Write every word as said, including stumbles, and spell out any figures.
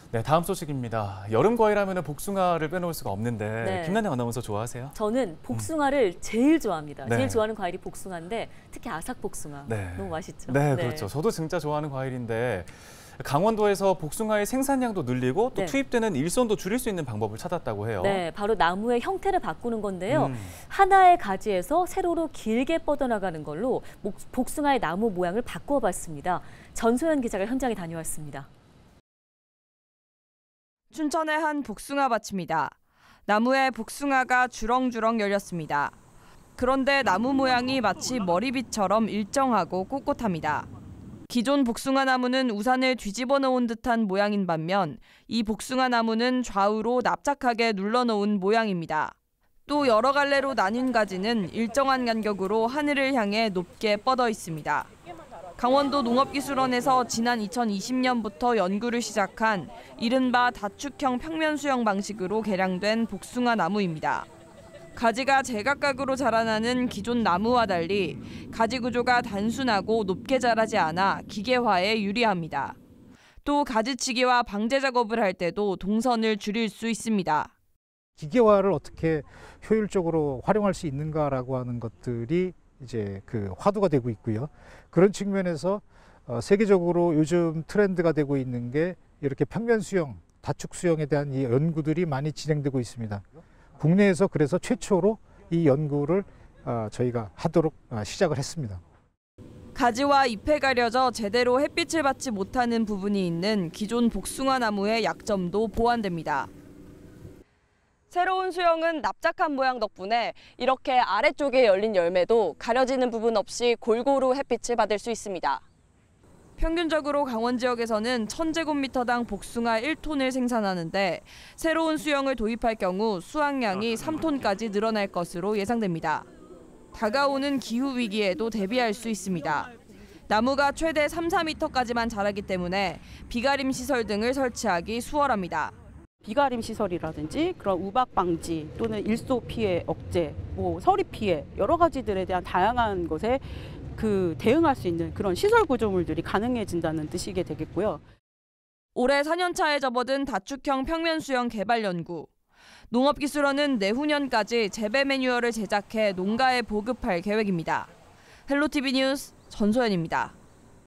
네, 다음 소식입니다. 여름 과일하면 복숭아를 빼놓을 수가 없는데 네. 김난영 아나운서 좋아하세요? 저는 복숭아를 음. 제일 좋아합니다. 네. 제일 좋아하는 과일이 복숭아인데 특히 아삭 복숭아. 네. 너무 맛있죠? 네, 네, 그렇죠. 저도 진짜 좋아하는 과일인데 강원도에서 복숭아의 생산량도 늘리고 또 네. 투입되는 일손도 줄일 수 있는 방법을 찾았다고 해요. 네, 바로 나무의 형태를 바꾸는 건데요. 음. 하나의 가지에서 세로로 길게 뻗어나가는 걸로 복숭아의 나무 모양을 바꾸어봤습니다. 전소연 기자가 현장에 다녀왔습니다. 춘천의 한 복숭아 밭입니다. 나무에 복숭아가 주렁주렁 열렸습니다. 그런데 나무 모양이 마치 머리빗처럼 일정하고 꼿꼿합니다. 기존 복숭아 나무는 우산을 뒤집어 놓은 듯한 모양인 반면 이 복숭아 나무는 좌우로 납작하게 눌러놓은 모양입니다. 또 여러 갈래로 나뉜 가지는 일정한 간격으로 하늘을 향해 높게 뻗어 있습니다. 강원도 농업기술원에서 지난 이천이십 년부터 연구를 시작한 이른바 다축형 평면 수영 방식으로 개량된 복숭아 나무입니다. 가지가 제각각으로 자라나는 기존 나무와 달리 가지 구조가 단순하고 높게 자라지 않아 기계화에 유리합니다. 또 가지치기와 방제 작업을 할 때도 동선을 줄일 수 있습니다. 기계화를 어떻게 효율적으로 활용할 수 있는가라고 하는 것들이 이제 그 화두가 되고 있고요. 그런 측면에서 어, 세계적으로 요즘 트렌드가 되고 있는 게 이렇게 평면 수영, 다축 수영에 대한 이 연구들이 많이 진행되고 있습니다. 국내에서 그래서 최초로 이 연구를 어, 저희가 하도록 어, 시작을 했습니다. 가지와 잎에 가려져 제대로 햇빛을 받지 못하는 부분이 있는 기존 복숭아 나무의 약점도 보완됩니다. 새로운 수영은 납작한 모양 덕분에 이렇게 아래쪽에 열린 열매도 가려지는 부분 없이 골고루 햇빛을 받을 수 있습니다. 평균적으로 강원 지역에서는 천 제곱미터당 복숭아 일 톤을 생산하는데 새로운 수영을 도입할 경우 수확량이 삼 톤까지 늘어날 것으로 예상됩니다. 다가오는 기후 위기에도 대비할 수 있습니다. 나무가 최대 삼, 사 미터까지만 자라기 때문에 비가림 시설 등을 설치하기 수월합니다. 비가림 시설이라든지 그런 우박 방지 또는 일소 피해 억제, 뭐 서리 피해 여러 가지들에 대한 다양한 것에 그 대응할 수 있는 그런 시설 구조물들이 가능해진다는 뜻이게 되겠고요. 올해 사 년 차에 접어든 다축형 평면 수영 개발 연구. 농업기술원은 내후년까지 재배 매뉴얼을 제작해 농가에 보급할 계획입니다. 헬로티비 뉴스 전소연입니다.